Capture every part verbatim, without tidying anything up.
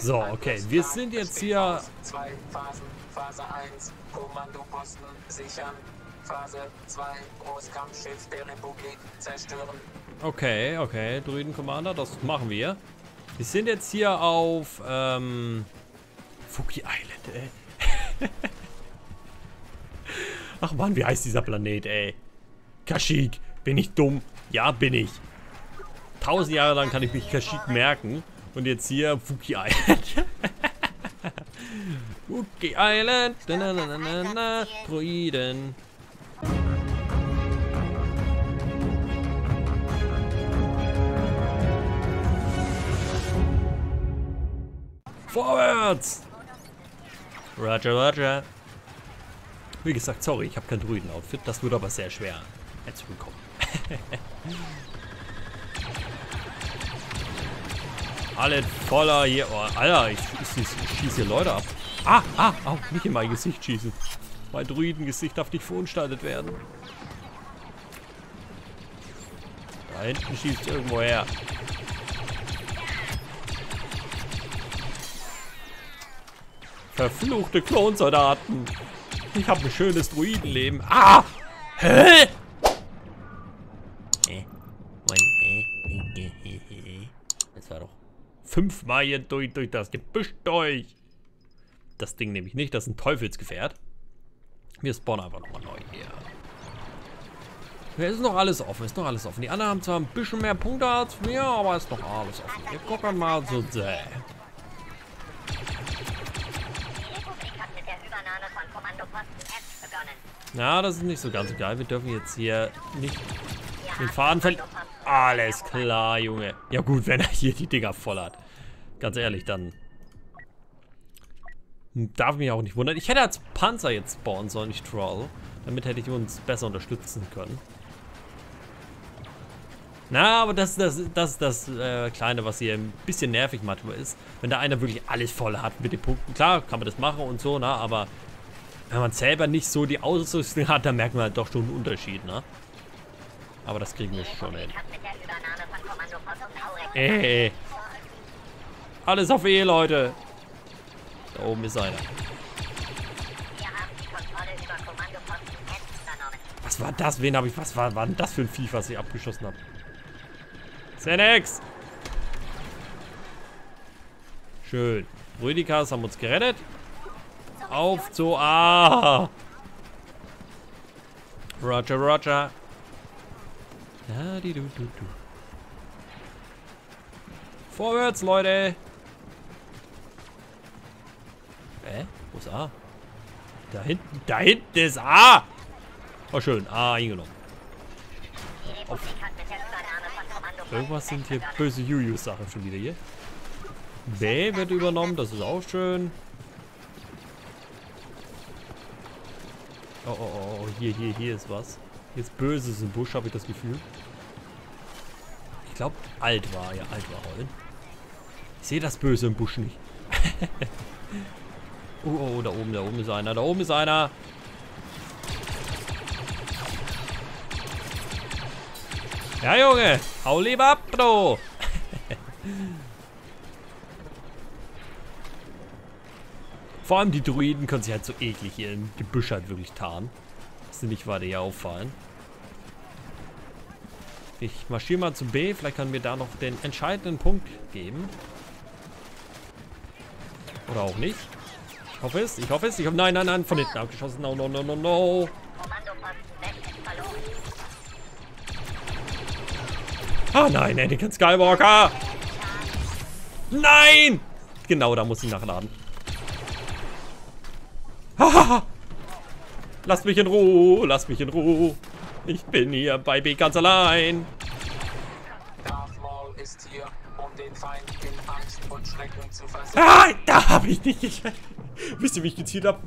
So, okay, wir sind jetzt hier... Zwei Phasen. Phase eins, Kommandoposten sichern. Phase zwei, Großkampfschiff der Republik zerstören. Okay, okay, Druiden-Commander, das machen wir. Wir sind jetzt hier auf, ähm... Fuki Island, ey. Ach Mann, wie heißt dieser Planet, ey? Kashyyyk, bin ich dumm? Ja, bin ich. Tausend Jahre lang kann ich mich Kashyyyk merken. Und jetzt hier Fuki Island. Fuki Island. Na, na, na, na, na, Druiden. Vorwärts! Roger, Roger. Wie gesagt, sorry, ich habe kein Druiden-Outfit. Das wird aber sehr schwer zu bekommen. Alle voller hier. Oh, Alter, ich, ich, ich schieße hier Leute ab. Ah, ah, au, nicht in mein Gesicht schießen. Mein Druidengesicht darf nicht verunstaltet werden. Da hinten schießt irgendwo her. Verfluchte Klonsoldaten. Ich habe ein schönes Druidenleben. Ah! Hä? Das war doch fünfmal hier durch, durch das Gebüsch durch. Das Ding nehme ich nicht, das ist ein Teufelsgefährt. Wir spawnen einfach nochmal neu hier. Es ist noch alles offen, ist noch alles offen. Die anderen haben zwar ein bisschen mehr Punkte als wir, aber ist noch alles offen. Wir gucken mal so sehr. Na, das ist nicht so ganz so geil. Wir dürfen jetzt hier nicht den Faden verlieren. Alles klar, Junge. Ja gut, wenn er hier die Dinger voll hat. Ganz ehrlich, dann darf mich auch nicht wundern. Ich hätte als Panzer jetzt spawnen sollen, nicht Troll. Damit hätte ich uns besser unterstützen können. Na, aber das ist das, das, das äh, Kleine, was hier ein bisschen nervig manchmal ist. Wenn da einer wirklich alles voll hat mit den Punkten. Klar, kann man das machen und so, na, aber wenn man selber nicht so die Ausrüstung hat, dann merkt man halt doch schon einen Unterschied, ne? Aber das kriegen wir schon hin. Ey. Alles auf E, Leute. Da oben ist einer. Was war das? Wen habe ich... Was war, war denn das für ein Vieh, was ich abgeschossen habe? Xenex! Schön. Rüdikas haben uns gerettet. Auf zu A. Roger, Roger. Ja, die du, du, du. Vorwärts, Leute. Hä? Wo ist A? Da hinten, da hinten ist A. Oh, schön. A eingenommen. Auf. Irgendwas sind hier böse Juju-Sachen schon wieder hier. B wird übernommen, das ist auch schön. Oh, oh, oh, hier, hier, hier ist was. Hier ist Böses im Busch, habe ich das Gefühl. Ich glaube, alt war, ja, alt war Rollen. Ich sehe das Böse im Busch nicht. oh, oh, da oben, da oben ist einer, da oben ist einer. Ja, Junge, hau lieber ab, Bro. Vor allem die Druiden können sich halt so eklig hier im Gebüsch halt wirklich tarnen. Dass sie nicht weiter hier auffallen. Ich marschiere mal zu B. Vielleicht kann mir da noch den entscheidenden Punkt geben. Oder auch nicht. Ich hoffe es. Ich hoffe es. Ich hoffe, nein, nein, nein. Von hinten abgeschossen. No, no, no, no, no. Ah, nein, Anakin Skywalker. Nein! Genau, da muss ich nachladen. Hahaha. Lasst mich in Ruhe, lasst mich in Ruhe. Ich bin hier bei B ganz allein. Darth Maul ist hier, um den Feind in Angst und Schrecken zu versetzen. Ah, da habe ich nicht geschafft. Wisst ihr, wie ich gezielt habe?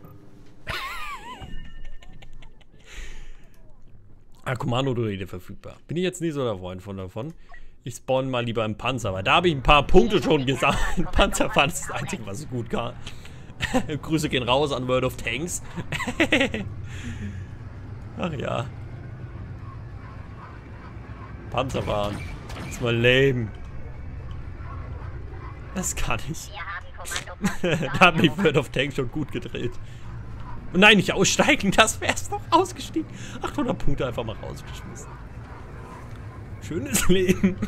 Ah, Kommando-Druide verfügbar. Bin ich jetzt nie so der Freund von davon. Ich spawn mal lieber im Panzer, weil da habe ich ein paar Punkte schon gesammelt. Panzerfahren ist das Einzige, was gut kann. Grüße gehen raus an World of Tanks. Ach ja. Panzerfahren. Das ist mein Leben. Das kann ich. Wir haben Kommando. Da hat mich World of Tanks schon gut gedreht. Und nein, nicht aussteigen, das wär's doch ausgestiegen. achthundert Punkte einfach mal rausgeschmissen. Schönes Leben.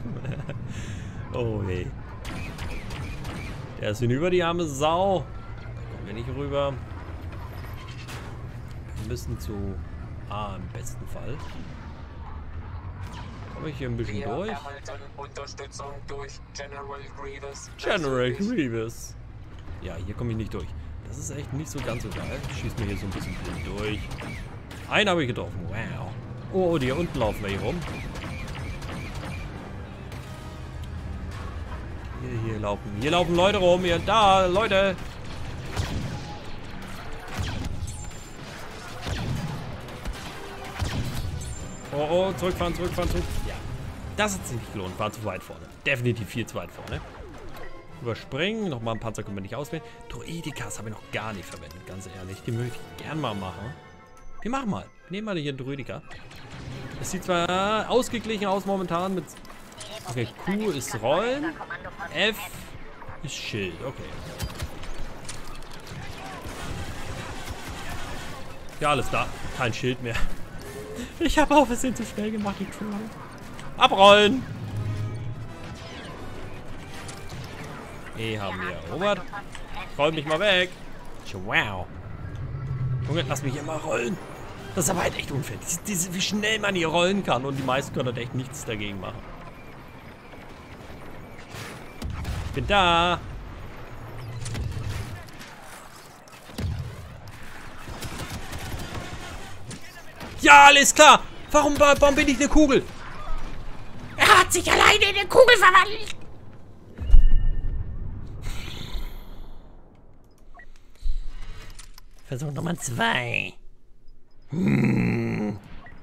Oh hey. Der ist hinüber, die arme Sau. Da kommen wir nicht rüber. Wir müssen zu A im besten Fall. Komme ich hier ein bisschen Wir durch? erhalten Unterstützung durch General Grievous. General Grievous. Ja, hier komme ich nicht durch. Das ist echt nicht so ganz so geil. Ich schieße mir hier so ein bisschen blind durch. Einen habe ich getroffen. Wow. Oh, die hier unten laufen wir hier rum. Hier, hier laufen. Hier laufen Leute rum. Hier, da, Leute. Oh, oh, zurückfahren, zurückfahren, zurück. Ja. Das hat sich nicht gelohnt. War zu weit vorne. Definitiv viel zu weit vorne. Überspringen. Nochmal einen Panzer können wir nicht auswählen. Droidikas habe ich noch gar nicht verwendet, ganz ehrlich. Die möchte ich gern mal machen. Wir machen mal. Wir nehmen mal hier einen Droidika. Es sieht zwar ausgeglichen aus momentan mit... Okay, Q ist Rollen. F ist Schild. Okay. Ja, alles da. Kein Schild mehr. Ich habe auch Versehen zu schnell gemacht, die Troll. Abrollen! E haben wir erobert. Roll mich mal weg. Wow. Junge, lass mich hier mal rollen. Das ist aber halt echt unfair. Diese, diese, wie schnell man hier rollen kann. Und die meisten können halt echt nichts dagegen machen. Ich bin da. Ja, alles klar. Warum, warum bin ich eine Kugel? Er hat sich alleine in eine Kugel verwandelt. Versuch Nummer zwei. Hm.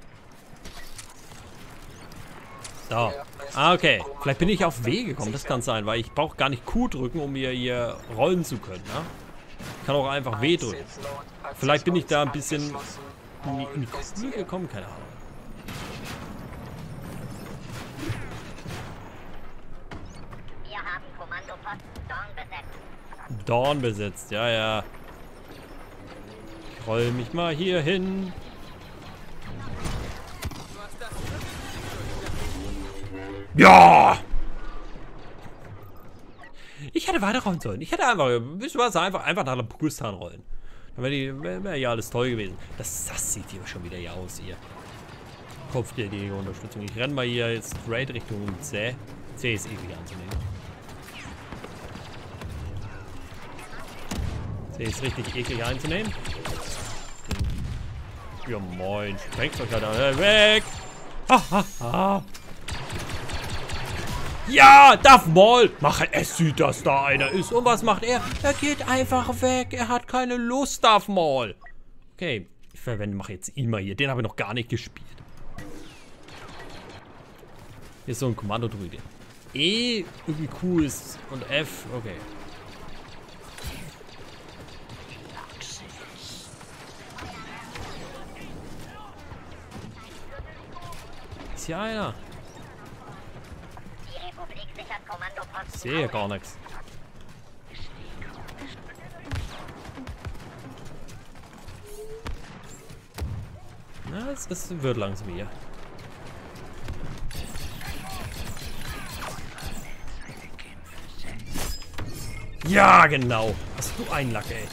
So. Ah, okay. Vielleicht bin ich auf W gekommen. Das kann sein, weil ich brauche gar nicht Q drücken, um hier, hier rollen zu können. Ne? Ich kann auch einfach W drücken. Vielleicht bin ich da ein bisschen in die, in die Kugel gekommen. Keine Ahnung. Wir haben Kommandopost Dawn besetzt. Dawn besetzt. Ja, ja. Ich roll mich mal hier hin. Ja! Ich hätte weiter rollen sollen. Ich hätte einfach, wisst ihr was, einfach, einfach nach dem Pakistan rollen. Dann wäre wär, wär ja alles toll gewesen. Das, das sieht hier schon wieder hier aus hier. Kopfgeldjäger Unterstützung. Ich renne mal hier jetzt straight Richtung C. C ist eklig anzunehmen. C ist richtig eklig einzunehmen. Ja moin, sprengst doch gerade weg! Ha, ha, ha. Ja, Darth Maul! Mach es sieht, dass da einer ist. Und was macht er? Er geht einfach weg. Er hat keine Lust, Darth Maul. Okay, ich verwende, mache jetzt ihn mal hier. Den habe ich noch gar nicht gespielt. Hier ist so ein Kommandodruide. E, irgendwie Q ist und F, okay. Ist hier einer? Ich sehe gar nichts. Na, es, es wird langsam hier. Ja, genau. Hast du einen Lack, ey.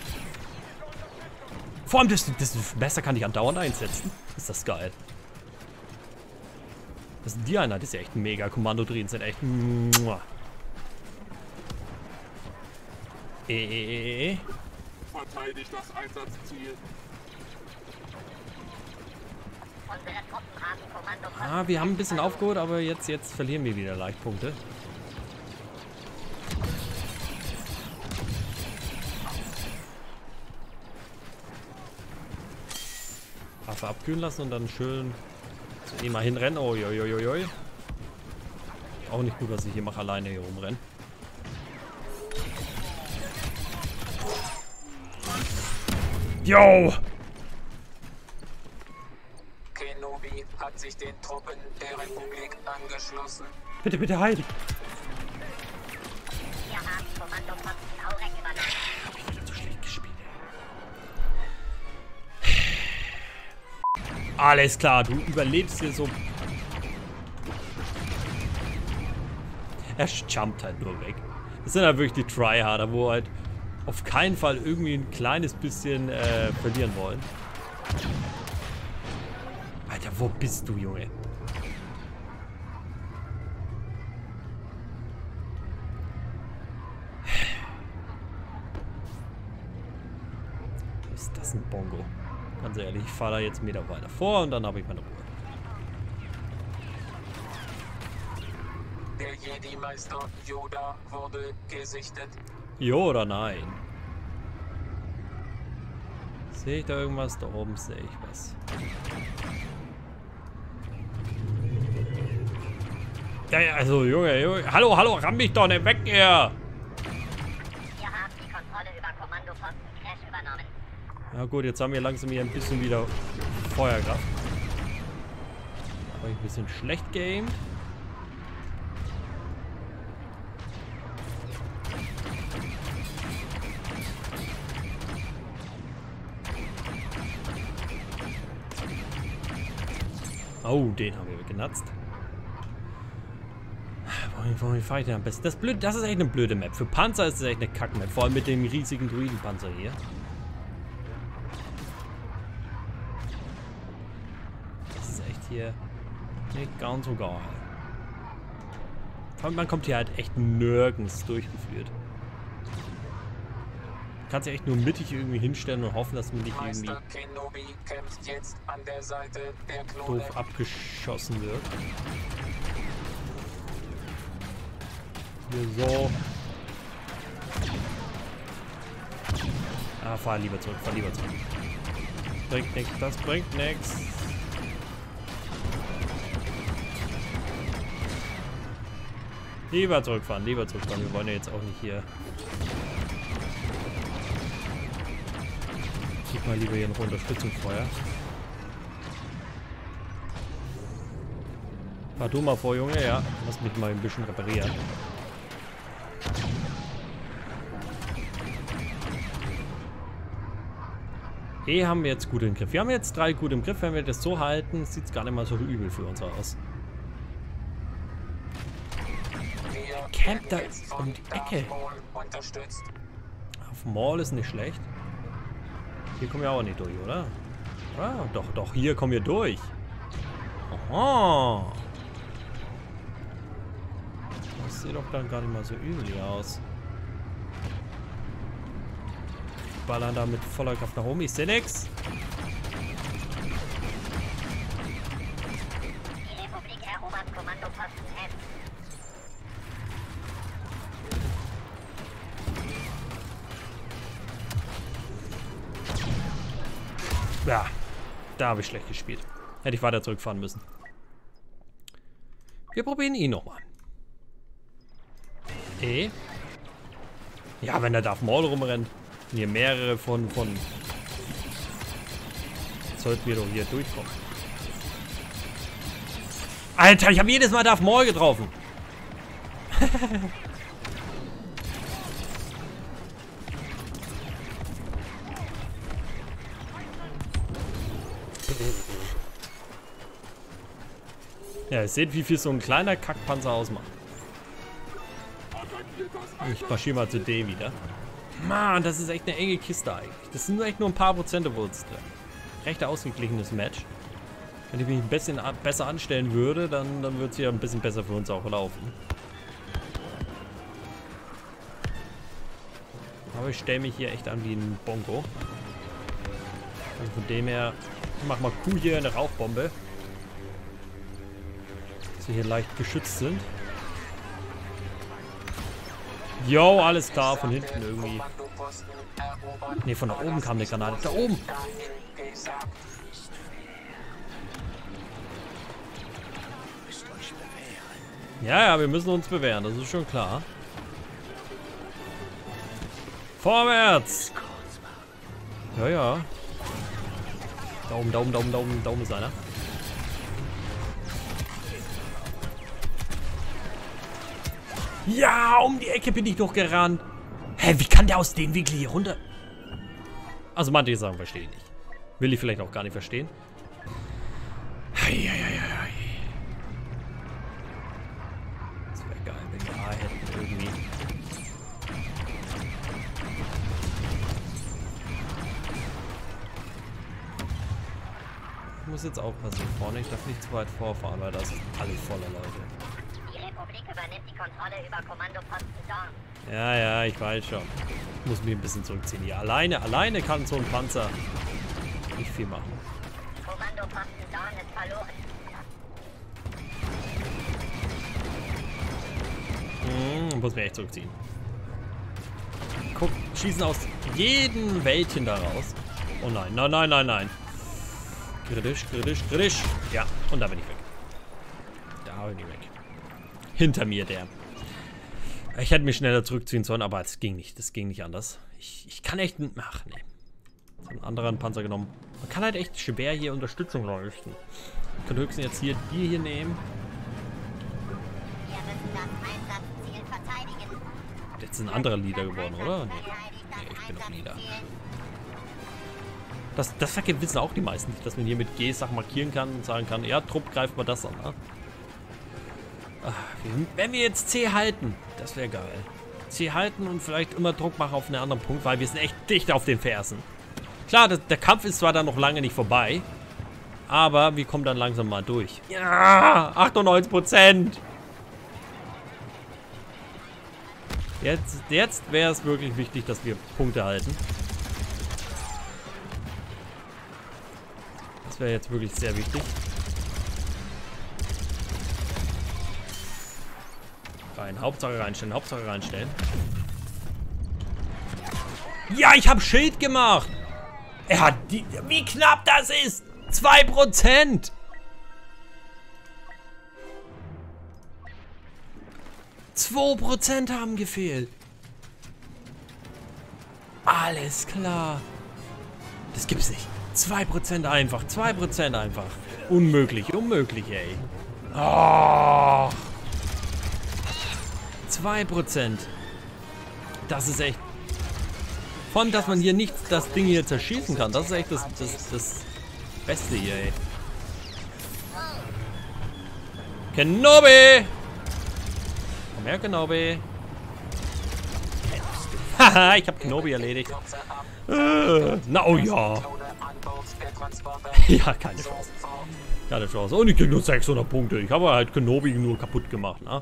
Vor allem, das, das Messer kann ich andauernd einsetzen. Ist das geil. Das sind die einer, das ist ja echt ein mega Kommando-Drehen, sind echt. Muah. E, e, e, e. Verteidigt das Einsatzziel. Ah, wir haben ein bisschen aufgeholt, aber jetzt, jetzt verlieren wir wieder leicht Punkte. Waffe abkühlen lassen und dann schön so immer hinrennen. Oh, joi, joi, joi. Auch nicht gut, was ich hier mache, alleine hier rumrennen. Yo! Kenobi hat sich den Truppen der Republik angeschlossen. Bitte, bitte heil. Hab ich wieder zu schlecht gespielt. Alles klar, du überlebst hier so. Er jumpt halt nur weg. Das sind halt wirklich die Tryharder, wo halt auf keinen Fall irgendwie ein kleines bisschen äh, verlieren wollen. Alter, wo bist du, Junge? Ist das ein Bongo? Ganz ehrlich, ich fahre da jetzt einen Meter weiter vor und dann habe ich meine Ruhe. Der Jedi-Meister Yoda wurde gesichtet. Jo oder nein? Sehe ich da irgendwas? Da oben sehe ich was. Ja, ja, also Junge, Junge. Hallo, hallo, ramm mich doch nicht weg, ihr! Wir haben die Kontrolle über Kommandoposten Crash übernommen. Ja gut, jetzt haben wir langsam hier ein bisschen wieder Feuerkraft. Habe ich ein bisschen schlecht geaimt. Oh, den haben wir genutzt. Wohin fahre ich denn am besten? Das, blöd, das ist echt eine blöde Map. Für Panzer ist es echt eine Kack-Map. Vor allem mit dem riesigen Druidenpanzer hier. Das ist echt hier nicht ganz so geil. Vor allem man kommt hier halt echt nirgends durchgeführt. Du kannst ja echt nur mittig irgendwie hinstellen und hoffen, dass man nicht irgendwie Meister Kenobi kämpft jetzt an der Seite der Klone. doof abgeschossen wird. Hier so. Ah, fahr lieber zurück, fahr lieber zurück. Bringt nichts, das bringt nichts. Lieber zurückfahren, lieber zurückfahren. Wir wollen ja jetzt auch nicht hier. Gib mal lieber hier noch Unterstützungsfeuer. Fahr du mal vor, Junge, ja. Lass mich mal ein bisschen reparieren. E haben wir jetzt gut im Griff. Wir haben jetzt drei gut im Griff. Wenn wir das so halten, sieht es gar nicht mal so übel für uns aus. Camp da um die Ecke. Auf Maul ist nicht schlecht. Hier kommen wir auch nicht durch, oder? Ah, doch, doch, hier kommen wir durch. Aha. Das sieht doch dann gar nicht mal so übel hier aus. Ballern da mit voller Kraft nach oben. Ich sehe nix. Die Republik erobert Kommandoposten F. Ja, da habe ich schlecht gespielt. Hätte ich weiter zurückfahren müssen. Wir probieren ihn nochmal. E. Ja, wenn der Darth Maul rumrennt. Und hier mehrere von, von... Sollten wir doch hier durchkommen. Alter, ich habe jedes Mal Darth Maul getroffen. Ja, ihr seht, wie viel so ein kleiner Kackpanzer ausmacht. Ich marschiere mal zu D wieder. Mann, das ist echt eine enge Kiste eigentlich. Das sind echt nur ein paar Prozente Wurst drin. Recht ausgeglichenes Match. Wenn ich mich ein bisschen besser anstellen würde, dann, dann würde es hier ein bisschen besser für uns auch laufen. Aber ich stelle mich hier echt an wie ein Bongo. Also von dem her, ich mach mal Kuh hier eine Rauchbombe. Dass wir hier leicht geschützt sind. Yo, alles klar, von hinten irgendwie. Ne, von da oben kam eine Granate. Da oben! Ja, ja, wir müssen uns bewähren, das ist schon klar. Vorwärts! Ja, ja. Daumen, Daumen, Daumen, Daumen, Daumen ist einer. Ja, um die Ecke bin ich doch gerannt. Hä, wie kann der aus dem Winkel hier runter? Also manche Sachen verstehe ich nicht. Will ich vielleicht auch gar nicht verstehen. Heieieiei. Das wäre geil, wenn wir A hätten irgendwie. Ich muss jetzt aufpassen vorne. Ich darf nicht zu weit vorfahren, weil das ist alles voller Leute. Die Republik übernimmt die Kontrolle über Kommandoposten Dawn. Ja, ja, ich weiß schon. Ich muss mich ein bisschen zurückziehen. Ja, alleine, alleine kann so ein Panzer nicht viel machen. Kommandoposten Dawn ist verloren. Hm, muss mich echt zurückziehen. Guck, schießen aus jedem Wäldchen da raus. Oh nein, nein, nein, nein, nein. Kritisch, kritisch, kritisch. Ja, und da bin ich weg. Da bin ich weg. Hinter mir der. Ich hätte mich schneller zurückziehen sollen, aber es ging nicht. Das ging nicht anders. Ich, ich kann echt... Ach, nee. So einen anderen Panzer genommen. Man kann halt echt schwer hier Unterstützung leisten. Ich kann höchstens jetzt hier die hier nehmen. Wir müssen das Einsatzziel verteidigen. Jetzt ist ein anderer Leader geworden, oder? Nee, nee ich bin noch Leader. Das, das wissen auch die meisten nicht, dass man hier mit G Sachen markieren kann und sagen kann, ja, Trupp greift mal das an. Ne? Ach, wenn wir jetzt C halten, das wäre geil. C halten und vielleicht immer Druck machen auf einen anderen Punkt, weil wir sind echt dicht auf den Fersen. Klar, das, der Kampf ist zwar dann noch lange nicht vorbei, aber wir kommen dann langsam mal durch. Ja, achtundneunzig Prozent. Jetzt, jetzt wäre es wirklich wichtig, dass wir Punkte halten. Das wäre jetzt wirklich sehr wichtig. Rein, Hauptsache reinstellen, Hauptsache reinstellen. Ja, ich habe Schild gemacht. Er hat die... Wie knapp das ist! zwei Prozent! zwei Prozent haben gefehlt. Alles klar. Das gibt's nicht. zwei Prozent einfach. zwei Prozent einfach. Unmöglich, unmöglich, ey. Oh. zwei Prozent. Das ist echt... Vor allem, dass man hier nicht das Ding hier zerschießen kann. Das ist echt das, das, das Beste hier, ey. Kenobi! Komm her, Kenobi. Haha, ich hab Kenobi erledigt. Äh, na, oh ja. Ja, keine Chance. Keine Chance. Und ich krieg nur sechshundert Punkte. Ich habe halt Kenobi nur kaputt gemacht, ne?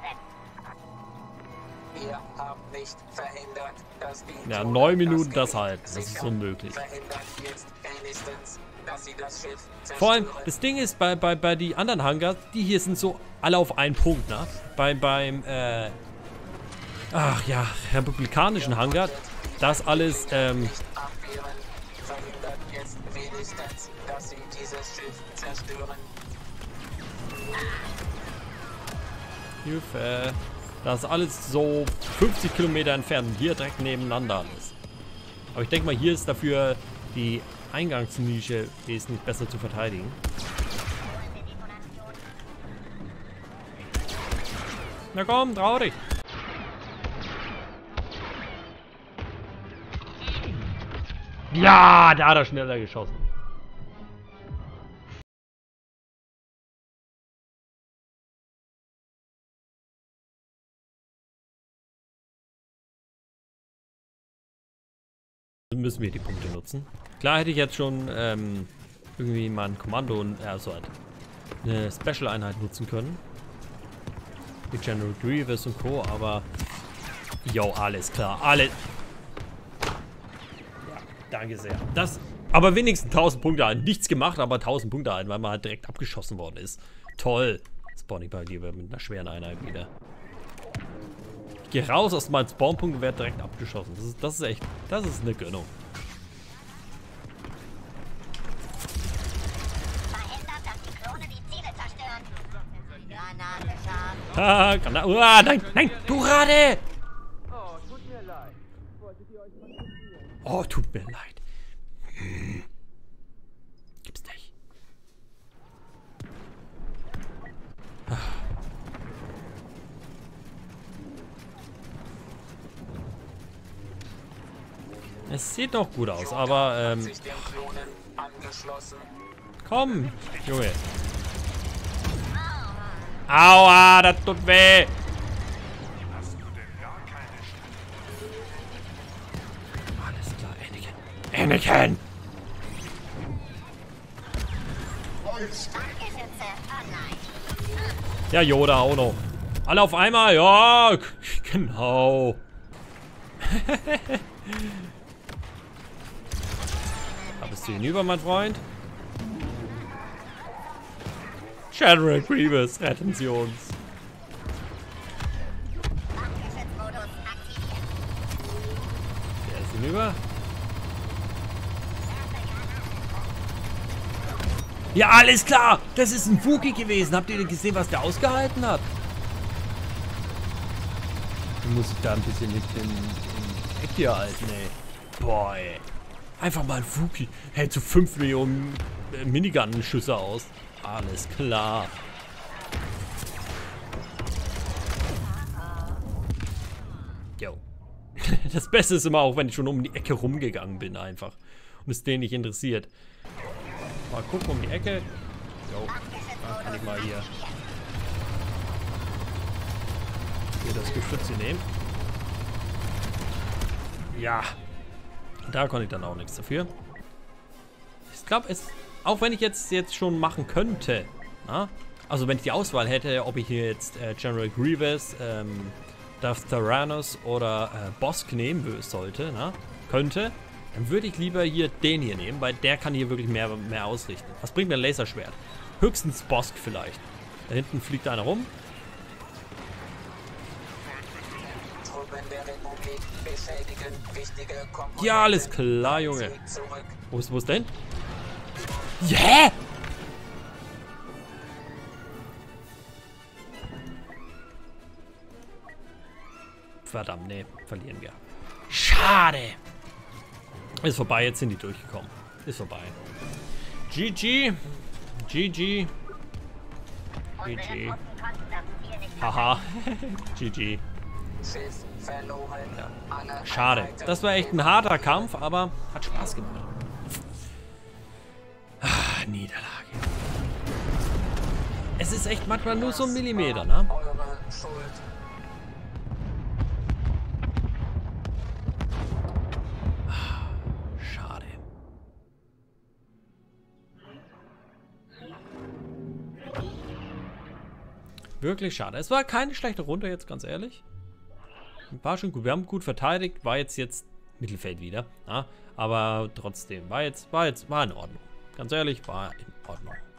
Wir haben nicht verhindert, dass die Ja, neun Minuten das halt. Das ist unmöglich. Vor allem, das Ding ist, bei, bei, bei die anderen Hangars, die hier sind so alle auf einen Punkt, ne? Bei, beim, äh... Ach ja, republikanischen Hangar, das alles, ähm... Hilfe. Das ist alles so fünfzig Kilometer entfernt und hier direkt nebeneinander alles. Aber ich denke mal, hier ist dafür die Eingangsnische wesentlich besser zu verteidigen. Na komm, trau dich. Ja, da hat er schneller geschossen. Müssen wir die Punkte nutzen. Klar hätte ich jetzt schon ähm, irgendwie mal ein Kommando und äh, so eine Special-Einheit nutzen können. Mit General Grievous und Co. Aber jo, alles klar. Alle. Ja, danke sehr. Das, aber wenigstens tausend Punkte ein. Nichts gemacht, aber tausend Punkte ein, weil man halt direkt abgeschossen worden ist. Toll. Spawn ich mal lieber mit einer schweren Einheit wieder. Ich gehe raus aus meinem Spawnpunkt und werde direkt abgeschossen. Das ist, das ist echt, das ist eine Gönnung. Verhindert, dass die Klone die Ziele zerstören. Granate scharf. Ah, Granate. Ah, nein, nein, du Rade! Oh, tut mir leid. Hm. Gibt's nicht. Ah. Es sieht noch gut aus, aber ähm, sich den Klonen angeschlossen. komm, Junge. Aua, das tut weh. Alles klar, Anakin. Anakin! Ja, Yoda auch noch. Alle auf einmal, ja, genau. Da bist du hinüber, mein Freund. General Grievous, retten Sie uns. Der ist hinüber. Ja, alles klar. Das ist ein Wookie gewesen. Habt ihr denn gesehen, was der ausgehalten hat? Du musst dich da ein bisschen nicht in, in Eck hier halten, ey. Boah, ey. Einfach mal ein Wookie. Hält so fünf Millionen äh, Minigun-Schüsse aus. Alles klar. Jo. Das Beste ist immer auch, wenn ich schon um die Ecke rumgegangen bin, einfach. Und es den nicht interessiert. Mal gucken um die Ecke. Jo. Da kann ich mal hier. Hier das Geschütz nehmen. Ja. Da konnte ich dann auch nichts dafür. Ich glaube, es. Auch wenn ich jetzt jetzt schon machen könnte. Na? Also wenn ich die Auswahl hätte, ob ich hier jetzt äh, General Grievous, ähm, Darth Tyrannus oder äh, Bosk nehmen sollte, na? Könnte. Dann würde ich lieber hier den hier nehmen, weil der kann hier wirklich mehr, mehr ausrichten. Was bringt mir ein Laserschwert? Höchstens Bosk vielleicht. Da hinten fliegt einer rum. Ja, alles klar, Junge. Wo ist, wo ist der hin? Yeah! Verdammt, nee, verlieren wir. Schade. Ist vorbei, jetzt sind die durchgekommen. Ist vorbei. G G. G G. G G. Haha. G G. Ja. Schade. Das war echt ein harter Kampf, aber hat Spaß gemacht. Ah, Niederlage. Es ist echt manchmal nur so ein Millimeter, ne? Schade. Wirklich schade. Es war keine schlechte Runde jetzt, ganz ehrlich. War schon gut. Wir haben gut verteidigt. War jetzt jetzt Mittelfeld wieder. Ja? Aber trotzdem. War jetzt, war jetzt, war in Ordnung. Ganz ehrlich, war in Ordnung.